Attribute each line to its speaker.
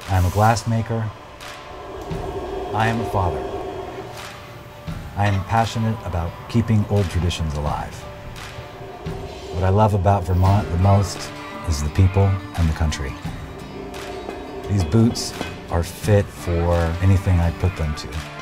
Speaker 1: I am a glassmaker. I am a father. I am passionate about keeping old traditions alive. What I love about Vermont the most is the people and the country. These boots are fit for anything I put them to.